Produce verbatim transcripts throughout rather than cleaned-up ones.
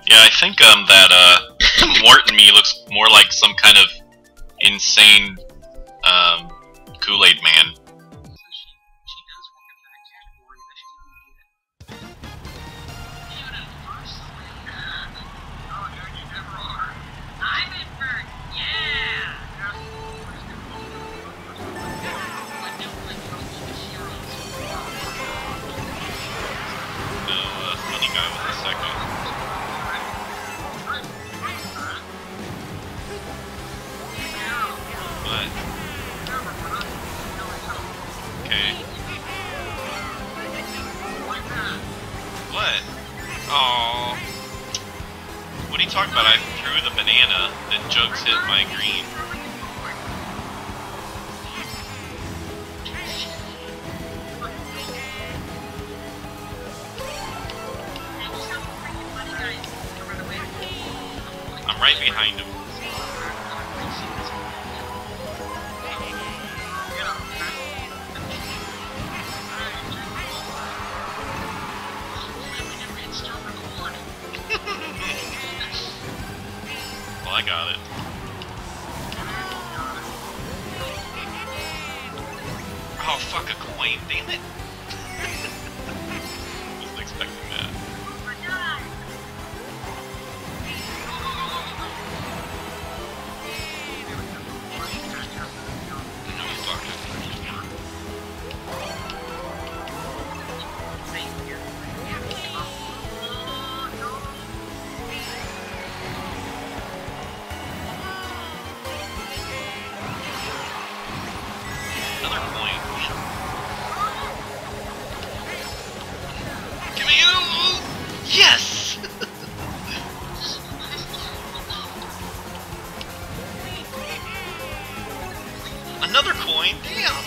Yeah, I think um that uh Morton me looks more like some kind of insane um Kool-Aid man. What? Oh. What are you talking about? I threw the banana, then Jugs hit my green. I'm right behind him. Well, I got it. Oh, fuck, a coin, damn it! Wasn't expecting that. No, fuck it. Another coin. Give me you! Yes! Another coin? Damn!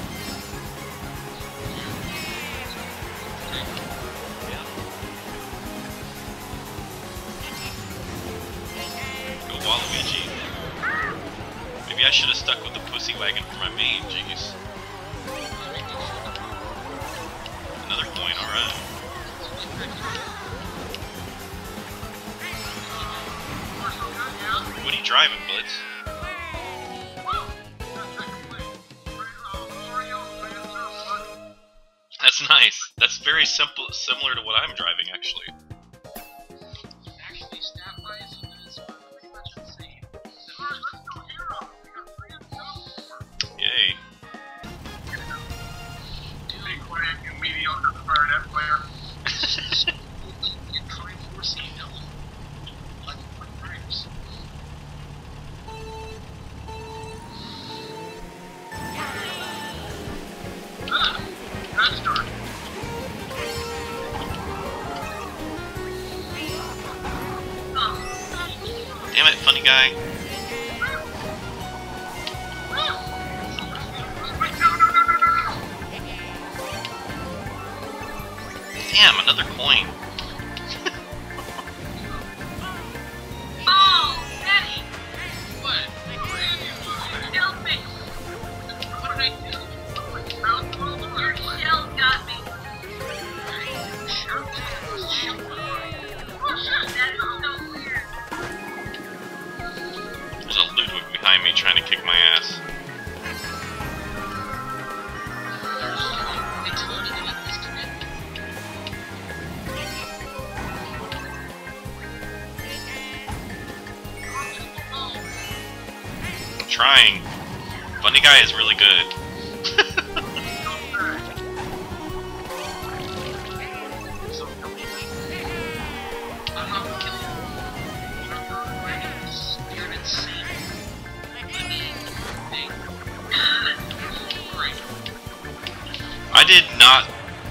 Go Waluigi. Maybe I should have stuck with the pussy wagon for my main, jeez. Another coin, alright. What are you driving, Blitz? That's nice. That's very simple, similar to what I'm driving, actually. Yay. Be quiet, you mediocre clarinet player. Ah, that's dark. Damn it, funny guy. Damn, another coin. Oh, Daddy! What? Help me! What did I do? Your shell got me. That is so weird. There's a Ludwig behind me trying to kick my ass. I'm trying. Funny guy is really good. I did not.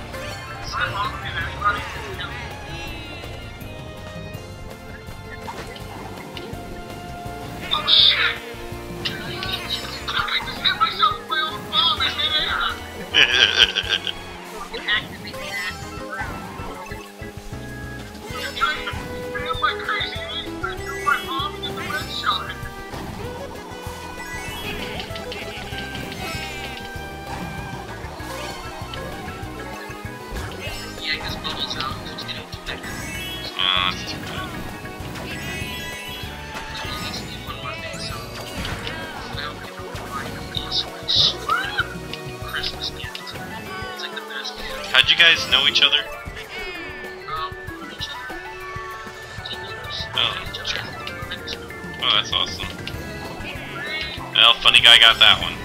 Oh shit! I just hit myself with my own bomb in midair! Activate that. I'm trying to feel my crazy aim to do my bomb in the red shot. Yeah, because bubbles out. Just getting connected. Oh, that's too bad. guys know each other? Um, each other. Oh. Each other. Oh, that's awesome. Well, funny guy got that one.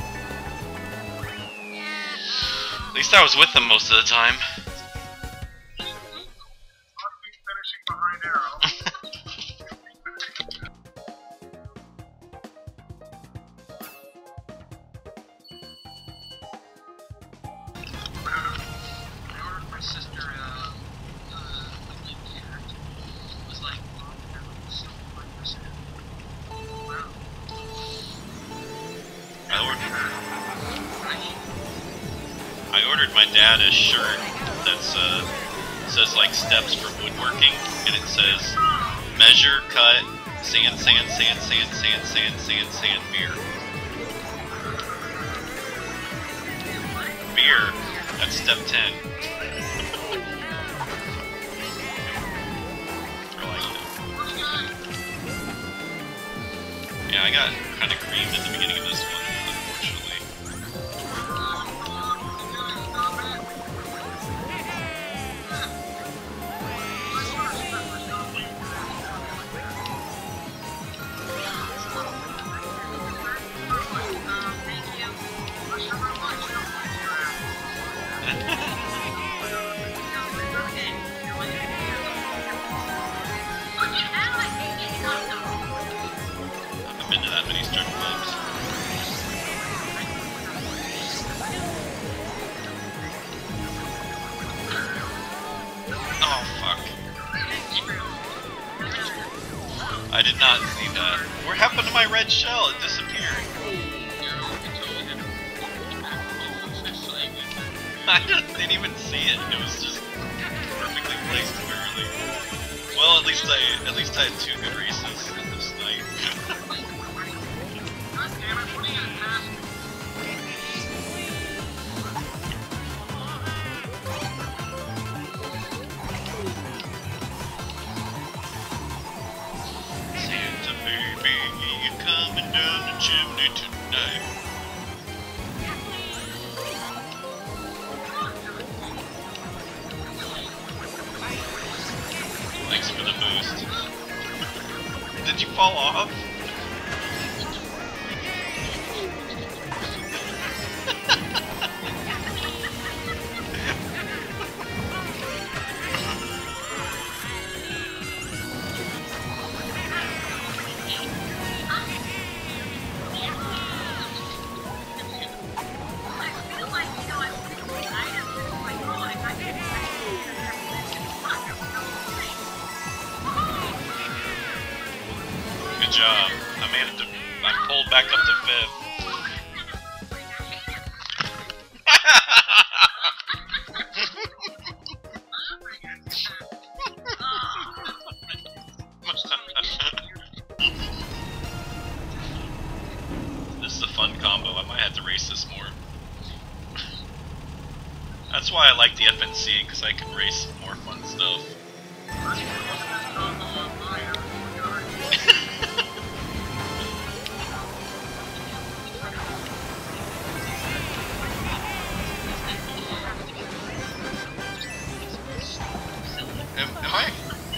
At least I was with him most of the time. Finishing behind arrow. I ordered my sister uh, uh, a gift here. It was like seventy-five percent. Wow. I ordered, I ordered my dad a shirt that's uh says like steps for woodworking, and it says measure, cut, sand, sand, sand, sand, sand, sand, sand, sand, beer. Beer. That's step ten. I like it. Yeah, I got kind of creamed at the beginning of this one, unfortunately. I haven't been to that many strip clubs. Oh, fuck. I did not see that. What happened to my red shell? It disappeared. I just didn't even see it. It was just perfectly placed perfectly. Well, at least I at least I had two good races this night. God damn it, what are you gonna pass me? Santa baby, you coming down the chimney tonight? Thanks for the boost. Did you fall off? Good job. I made it to. I pulled back up to fifth. This is a fun combo. I might have to race this more. That's why I like the F N C, because I can race more fun stuff. Am, am I?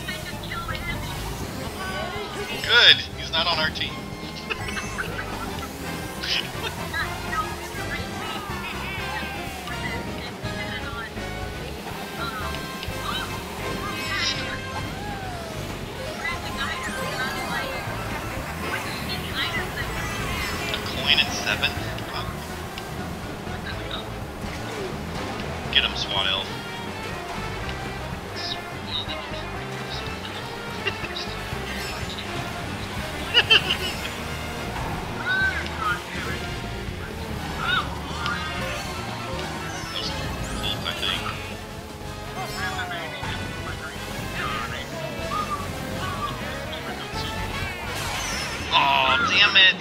Good. He's not on our team. A coin and seven? Wow. Get him, SWAT elf. Oh, damn it!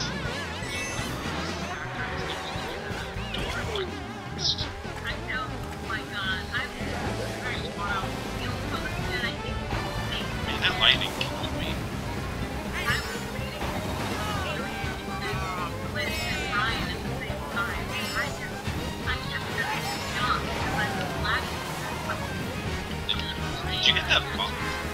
Man, that lightning killed me. Koopalings.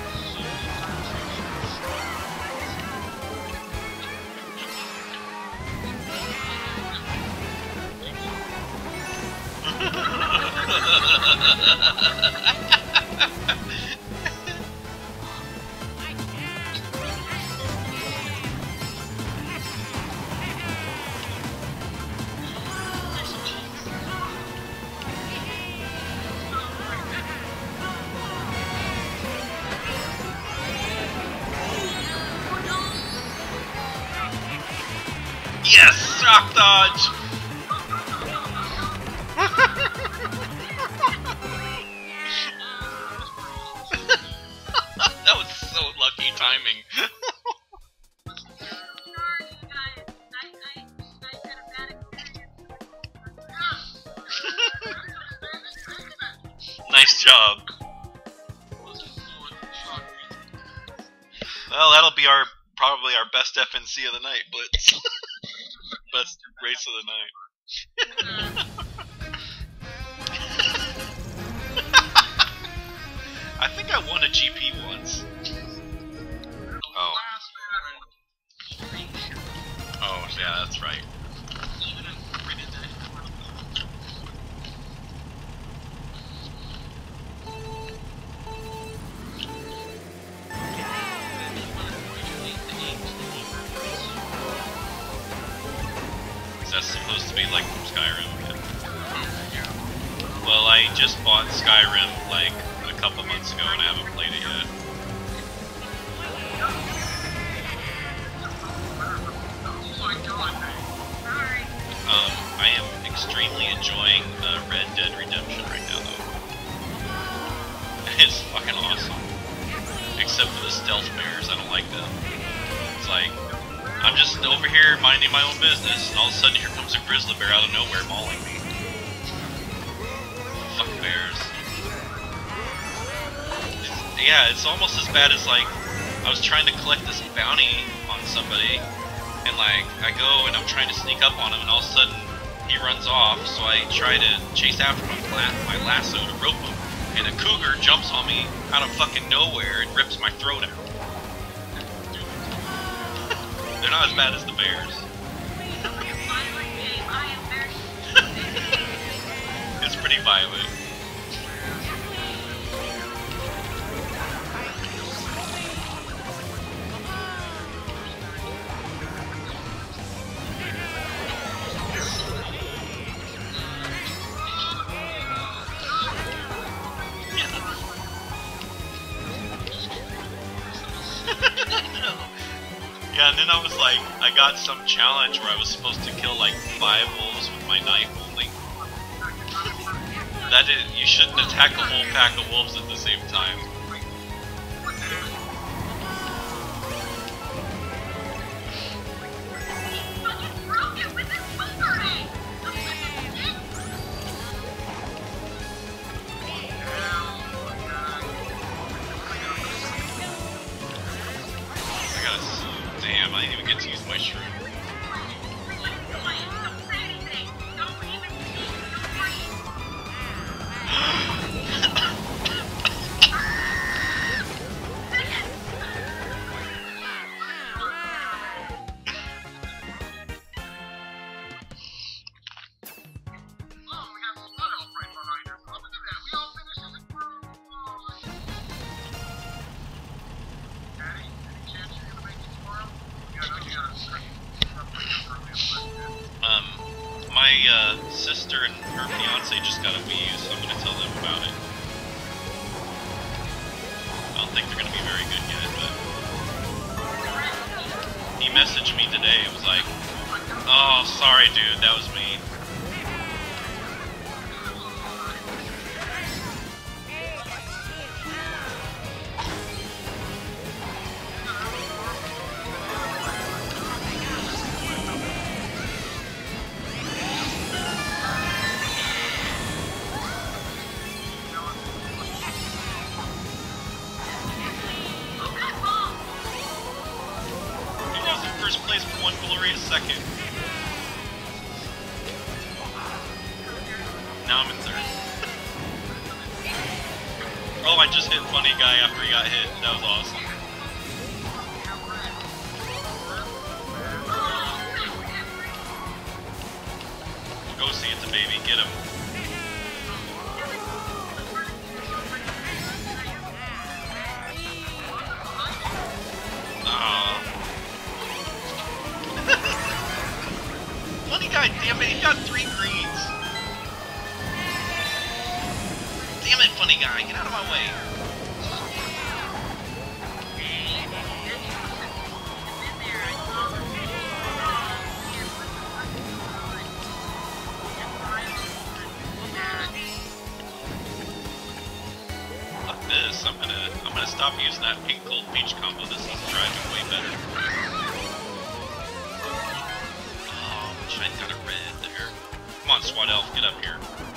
Yes! Shock dodge! That was so lucky timing. Sorry, you guys. I, I, I had a bad experience. Nice job. Well, that'll be our probably our best F N C of the night, Blitz. Best race of the night. I think I won a G P once. Oh. Oh, yeah, that's right. That's supposed to be like from Skyrim. Well, I just bought Skyrim like a couple months ago and I haven't played it yet. Um, I am extremely enjoying uh, Red Dead Redemption right now, though. It's fucking awesome. Except for the stealth bears, I don't like them. It's like, I'm just over here minding my own business, and all of a sudden here comes a grizzly bear out of nowhere mauling me. Fuck bears. It's, yeah, it's almost as bad as like, I was trying to collect this bounty on somebody, and like, I go and I'm trying to sneak up on him, and all of a sudden he runs off, so I try to chase after my, my lasso to rope him, and a cougar jumps on me out of fucking nowhere and rips my throat out. They're not as bad as the bears. It's pretty violent. Yeah, and then I was like, I got some challenge where I was supposed to kill like five wolves with my knife only. That is, you shouldn't attack a whole pack of wolves at the same time. Damn, I didn't even get to use my shroom. Um, my uh, sister and her fiance just got a Wii U, so I'm going to tell them about it. I don't think they're going to be very good yet, but... He messaged me today, it was like, oh, sorry dude, that was me. First place for one glorious second. Now I'm in third. Oh, I just hit funny guy. guy after he got hit. That was awesome. Go Santa baby, get him. Aww. Funny guy, damn it, he got three greens. Damn it, funny guy, get out of my way. This, I'm gonna I'm gonna stop using that pink gold peach combo. This is driving way better. Oh, wish I got a red there. Come on, SWAT elf, get up here.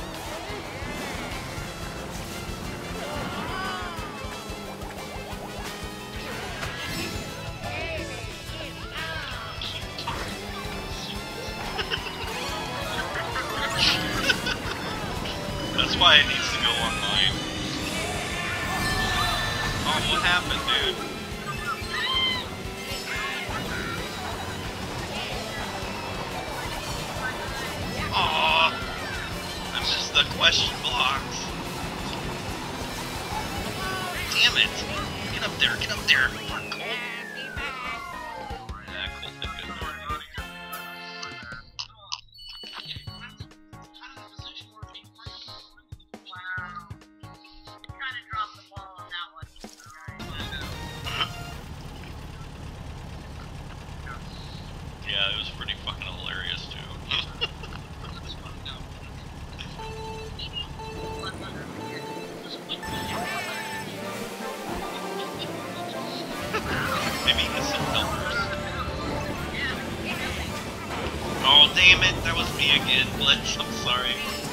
That's why it needs to go online. Oh, what happened, dude? Aww. I missed the question blocks. Damn it. Get up there, get up there. Come on, Colt. Yeah, Colt did good there. Yeah, it was pretty fucking hilarious too. Maybe get some helpers. Oh damn it, that was me again, Blitz. I'm sorry.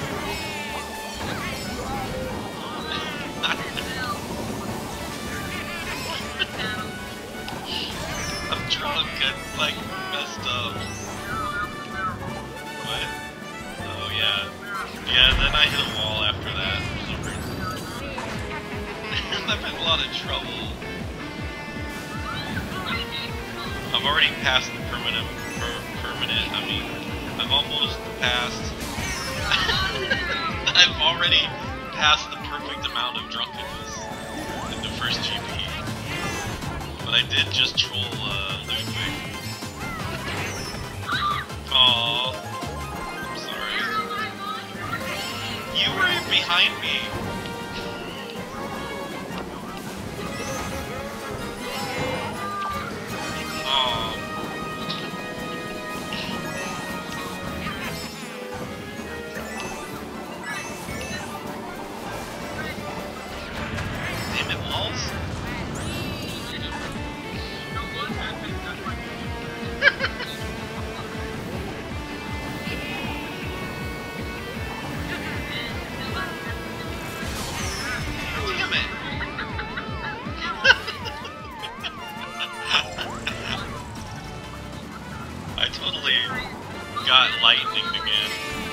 I'm drunk and like messed up. What? Oh yeah. Yeah, then I hit a wall after that for some reason. I've had a lot of trouble. I've already passed the permanent, per, permanent, I mean, I've almost passed, I've already passed the perfect amount of drunkenness in the first G P. But I did just troll, uh, Ludwig. Aww. I'm sorry. You were behind me. Aww. Damn it, walls. Damn it. I totally got lightninged again.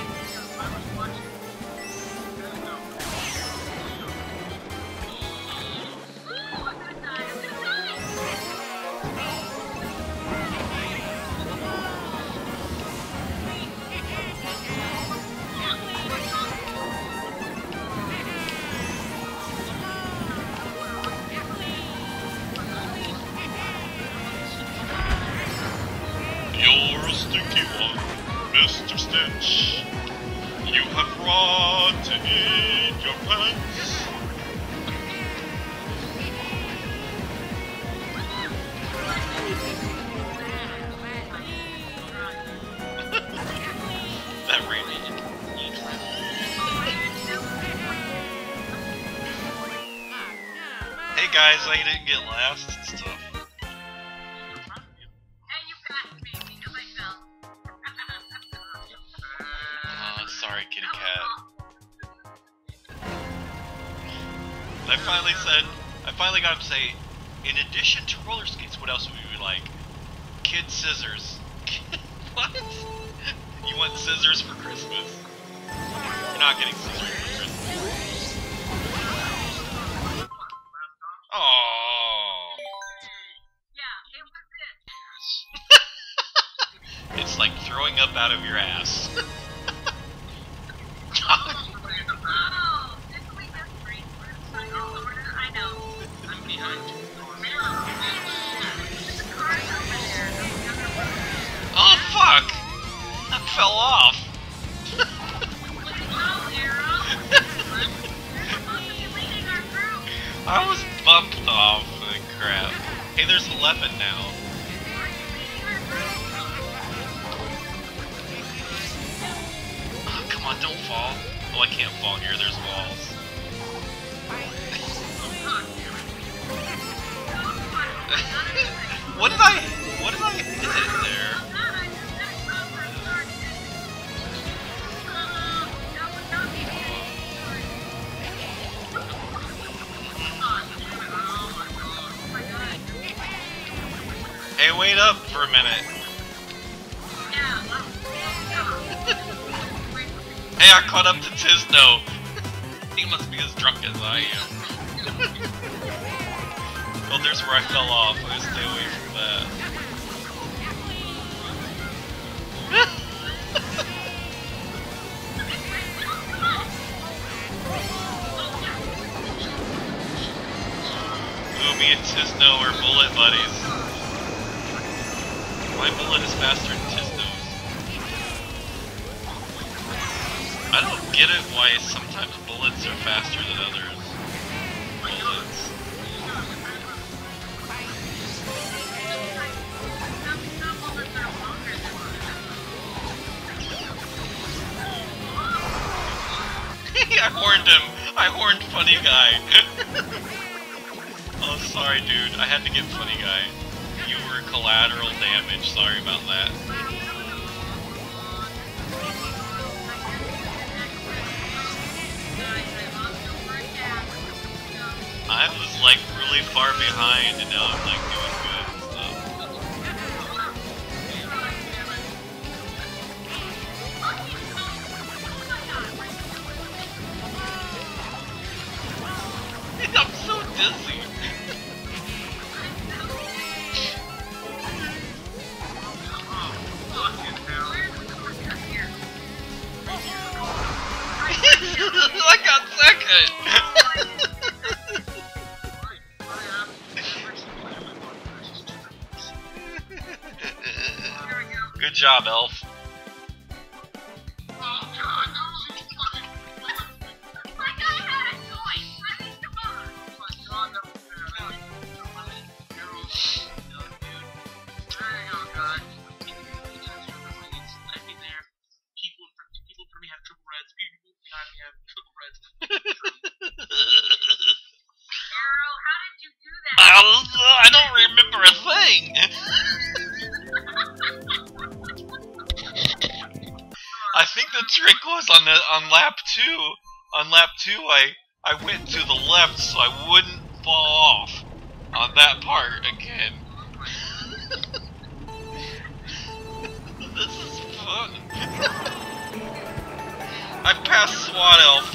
You're a stinky one, Mister Stench. You have rotten in your pants. That really. Hey guys, I didn't get last and stuff. Sorry, kitty cat. I finally said, I finally got him to say, in addition to roller skates, what else would we like? Kid scissors. What? You want scissors for Christmas? You're not getting scissors for Christmas. Oh. Yeah, it was it. It's like throwing up out of your ass. Oh, this week has great work. So you're sorta, I know. I'm behind you. The car's over there. The other one. Oh fuck! That fell off. Oh, Arrow. You're supposed to be leading our group. I was bumped off. Oh, crap. Hey, there's eleven now. Are you leading our group? Oh, come on, don't fall. Oh, I can't fall here. There's walls. What did I? What did I hit there? Hey, wait up for a minute. Hey, I caught up to Tisno. He must be as drunk as I am. Oh, there's where I fell off. I gotta stay away from that. Ooh, me and Tisno are bullet buddies. My bullet is faster than Tisno's. I don't get it why sometimes bullets are faster than others. Bullets. I horned him! I horned Funny Guy! Oh, sorry dude, I had to get Funny Guy. You were collateral damage, sorry about that. I was like really far behind and now I'm like doing good and stuff. I'm so dizzy. I got second. Good job, Elf. I don't remember a thing. I think the trick was on the on lap two. On lap two, I I went to the left so I wouldn't fall off on that part again. This is fun. I passed SWAT Elf.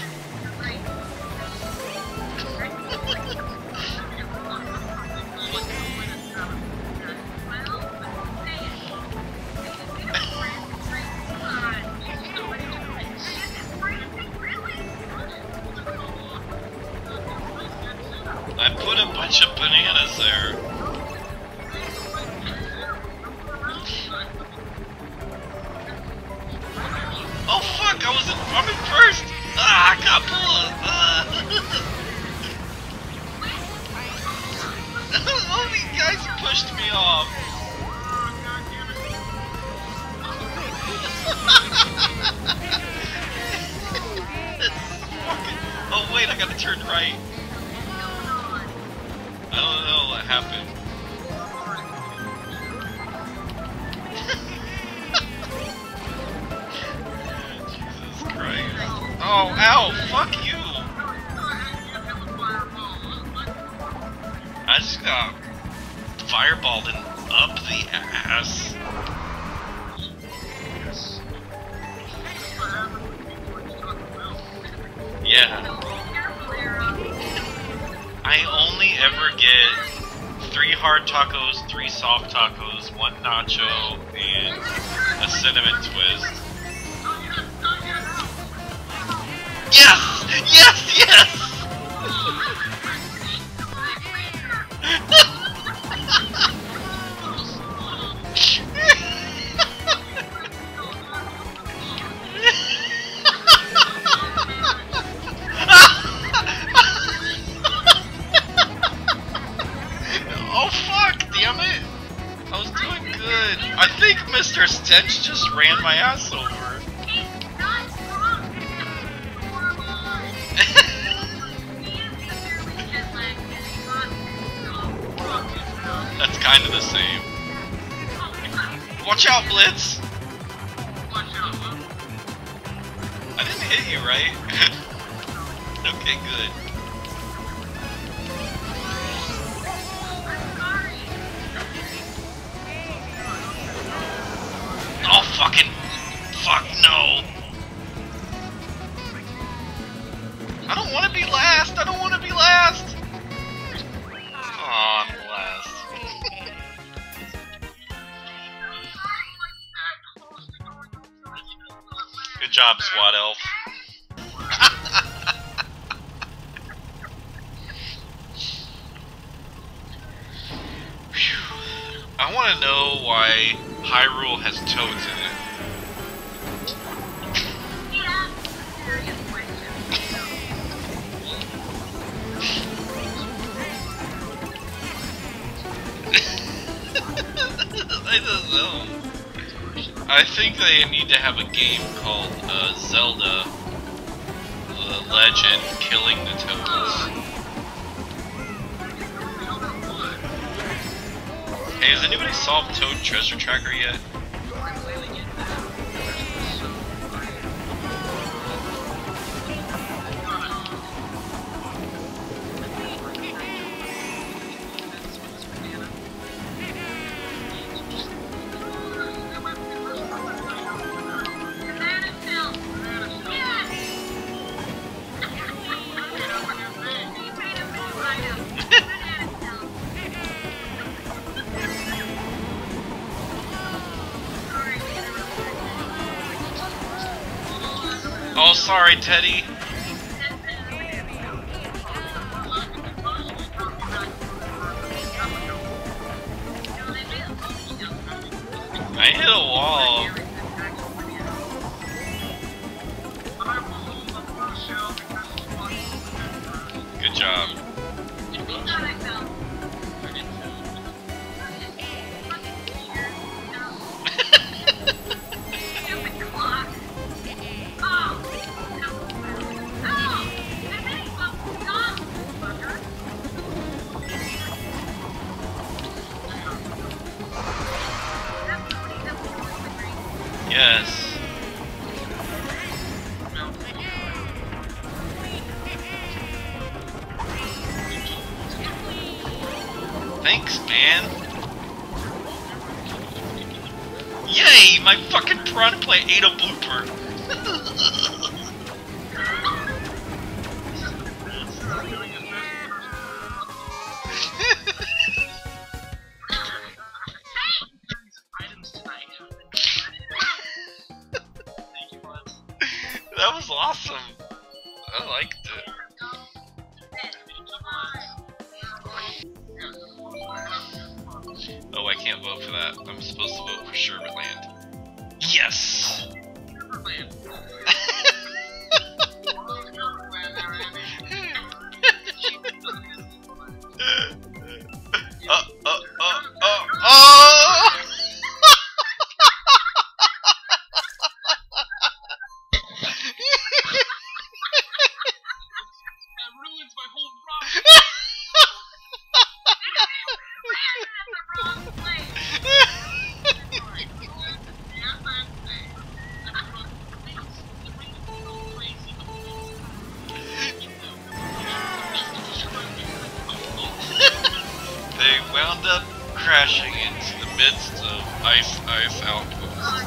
I put a bunch of bananas there. Oh fuck, I was in, I'm in first! Ah, I got pulled! Ah. All these guys pushed me off. Oh wait, I gotta turn right. I don't know what happened. Jesus Christ. Oh, ow, fuck you! I just got fireballed and up the ass. Yeah. I only ever get three hard tacos, three soft tacos, one nacho, and a cinnamon twist. Yes! Yes! Yes! Oh fuck, damn it! I was doing good. I think Mister Stench just ran my ass over. That's kind of the same. Watch out, Blitz! I didn't hit you, right? Okay, good. Oh, fucking... Fuck, no! I don't want to be last! I don't want to be last! Aw, I'm last. Good job, SWAT elf. I want to know why Hyrule has toads in it. I don't know. I think they need to have a game called uh, Zelda, The Legend, Killing the Toads. Hey, has anybody solved Toad Treasure Tracker yet? Oh, sorry, Teddy. I hit a wall. Good job. Yes. Thanks, man. Yay! My fucking prawn play ate a blooper. That was awesome. I liked it. Oh, I can't vote for that. I'm supposed to vote for Sherbetland. Yes! uh, uh, uh, uh, oh! They wound up crashing into the midst of ice, ice outposts.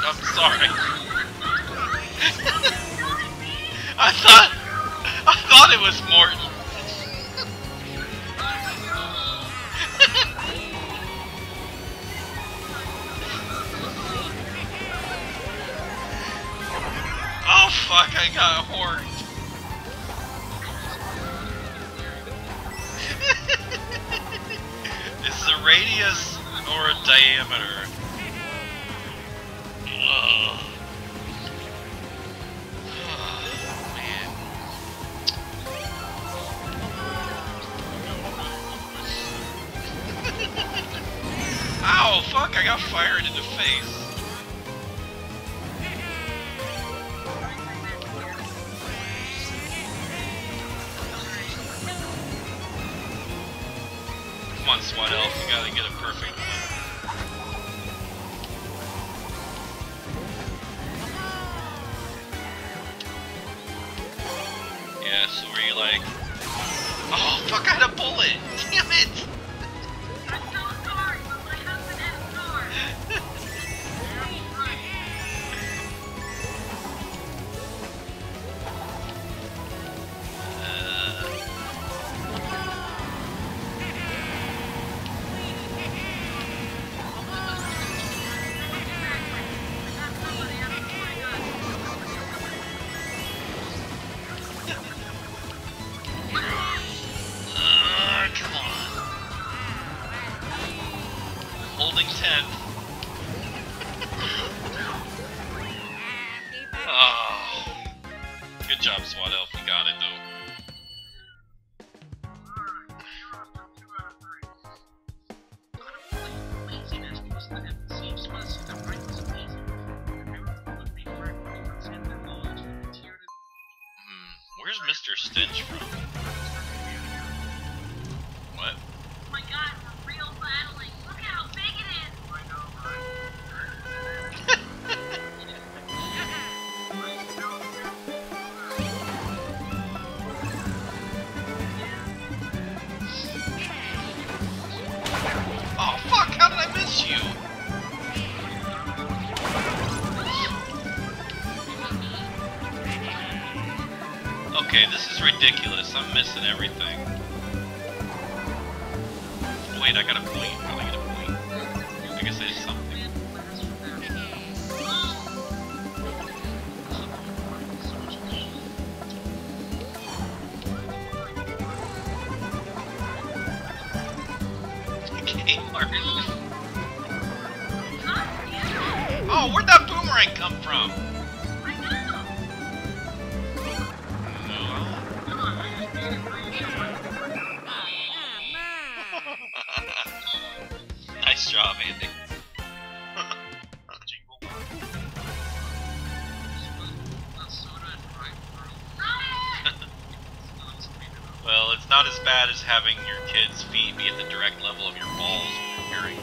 I'm sorry. I thought I thought it was Morton. Oh fuck, I got horned. Is the radius or a diameter? Ugh. Oh, man. Ow, fuck, I got fired in the face. Come on, SWAT elf, you gotta get a perfect one. Yeah, so were you like... Oh, fuck, I had a bullet! Damn it! I'm so sorry, but my husband has scars. Uh, come on. Holding ten. Oh. Good job, SWAT elf. You got it, though. Laziness was the F N C supposed to write this amazing. Everyone would be correct when they present their knowledge and tiered it. Hmm. Where's Mister Stench from? What? Oh my god, we're real battling. Look at how big it is. I know, right? Oh, fuck! How did I miss you? Okay, this is ridiculous. I'm missing everything. Wait, I got a point. How did I get a point? I guess I did something. Okay, Martin. Oh, where'd that boomerang come from? Nice job, Andy. Well, it's not as bad as having your kids' feet be at the direct level of your balls when you're hearing.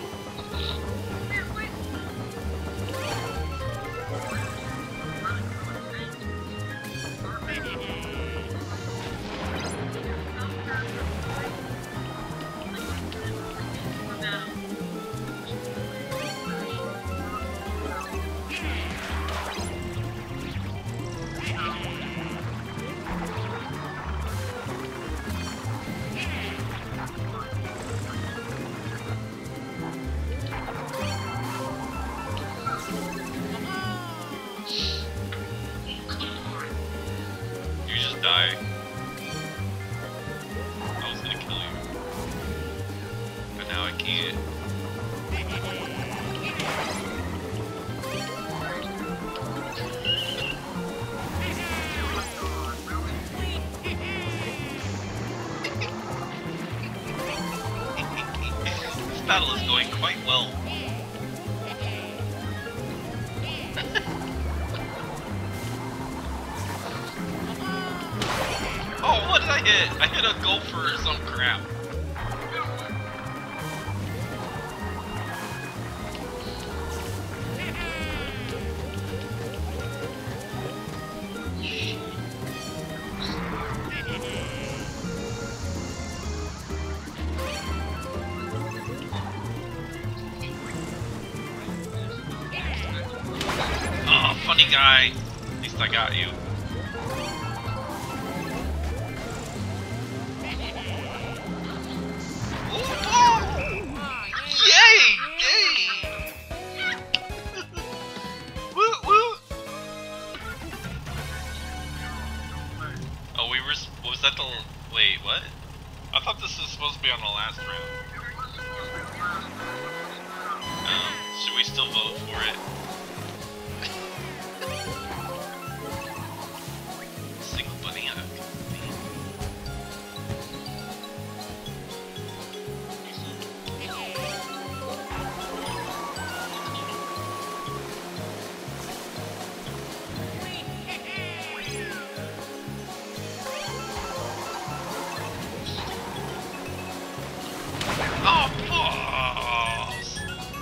You just die. I was gonna kill you. But now I can't. This battle is going quite well. Oh, what did I hit? I hit a gopher or some crap. guy. At least I got you. Yay! Yay! Woo woo! Oh, we were. Was that the? Wait, what? I thought this was supposed to be on the last round. Um, should we still vote for it? Single banana. Oh, balls!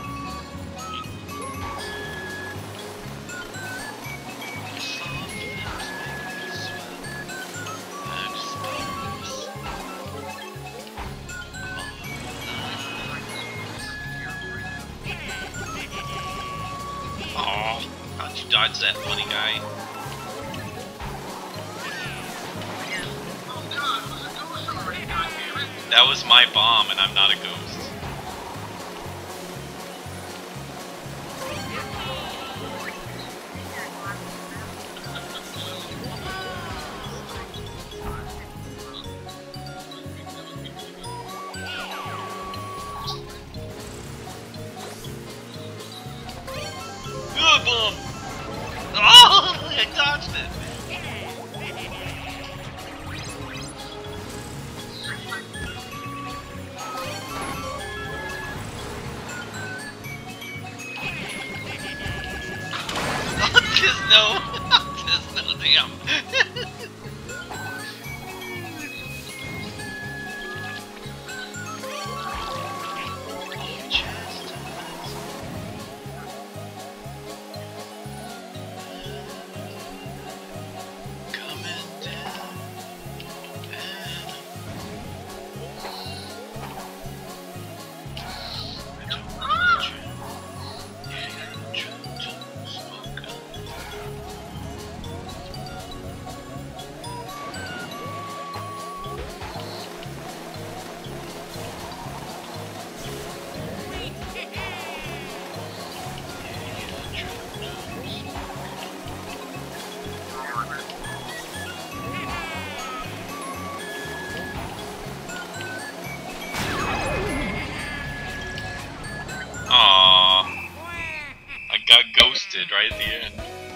Oh, how'd you dodge that funny guy? That was my bomb, and I'm not a ghost. Good bomb! Oh, I dodged it! Just no, just no, damn. Coming down. Aww. I got ghosted right at the end.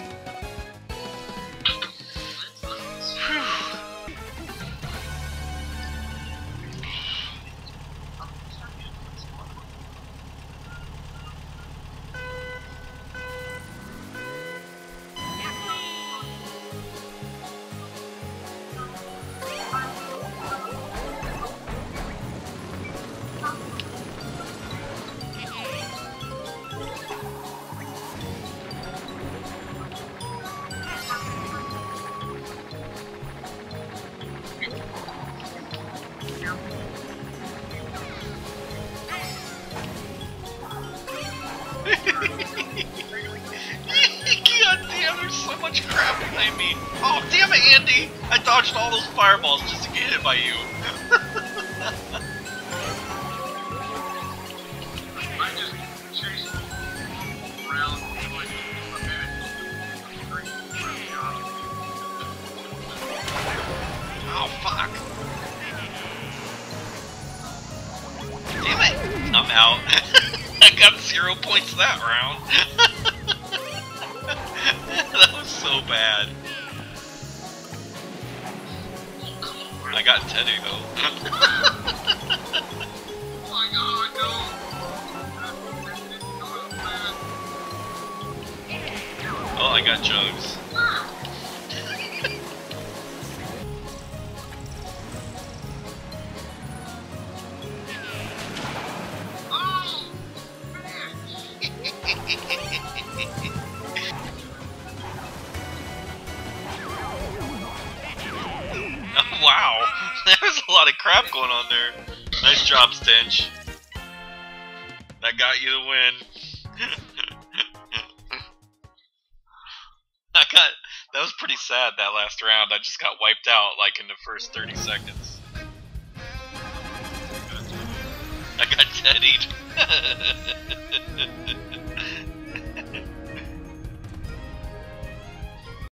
God damn, there's so much crap behind me. Oh, damn it, Andy! I dodged all those fireballs just to get hit by you. I just chased around for like a minute. Oh, fuck. Damn it! I'm out. I got zero points that round. That was so bad. I got Teddy though. Oh my god, no! Oh, I got Jugs. Oh, wow, there's a lot of crap going on there. Nice job, Stench. That got you the win. I got that was pretty sad that last round. I just got wiped out like in the first thirty seconds. I got teddied.